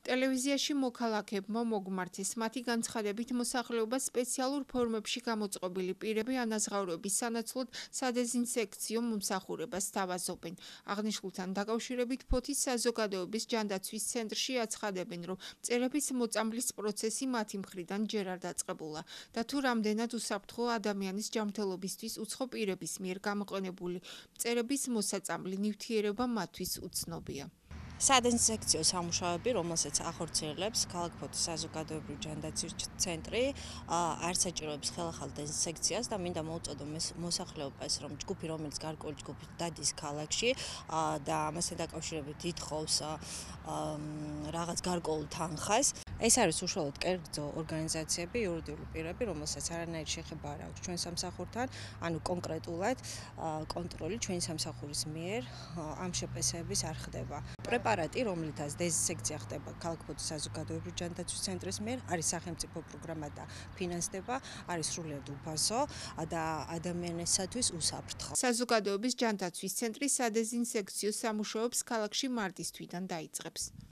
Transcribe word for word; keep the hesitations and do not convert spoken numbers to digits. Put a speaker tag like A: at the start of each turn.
A: ტელევიზიაში მოქალაქეებმა მოგმართეს მათი განცხადებით მოსახლეობას სპეციალურ ფორმებში გამოწყობილი პირები ანაზღაურების სანაცვლოდ სადეზინსექციო მომსახურებას სთავაზობენ. აღნიშნულთან დაკავშირებით ფოთის საზოგადოების ჯანდაცვის ცენტრში აცხადებენ, რომ მწერების მოწამვლის პროცესი მათი მხრიდან ჯერ არ დაწყებულა და თუ რამდენად უსაფრთხოა ადამიანის ჯანმრთელობისთვის უცხო პირების მიერ გამოყენებული მწერების მოსაწამვლი ნივთიერება მათთვის უცნობია.
B: სადეზინსექციო სამუშაოები, რომელსაც ახორციელებს ქალაქ ფოთის საზოგადოებრივი ჯანდაცვის ცენტრი, არ საჭიროებს ხელახალ დეზინსექციას და მინდა მოვუწოდო მოსახლეობას, რომ ჯგუფი, რომელიც გარკვეული ჯგუფი დადის ქალაქში და ამასთან დაკავშირებით ითხოვს რაღაც გარკვეულ თანხას. ეს არის უშუალოდ კერძო ორგანიზაციები, იურიდიული პირები, რომელსაც არანაირი შეხება არ აქვს ჩვენ სამსახურთან, ანუ კონკრეტულად კონტროლი ჩვენი სამსახურის მიერ ამ შეფასების არ ხდება. პრეპარატი, რომლითაც დეზინსექცია ხდება ქალაქ ფოთის საზოგადოებრივი ჯანდაცვის ცენტრის მიერ, არის სახელმწიფო პროგრამა და ფინანსდება, არის სრულიად უფასო და ადამიანისათვის უსაფრთხო.
A: საზოგადოების ჯანდაცვის ცენტრი სადეზინსექციო სამუშაოებს ქალაქში მარტის თვიდან დაიწყებს.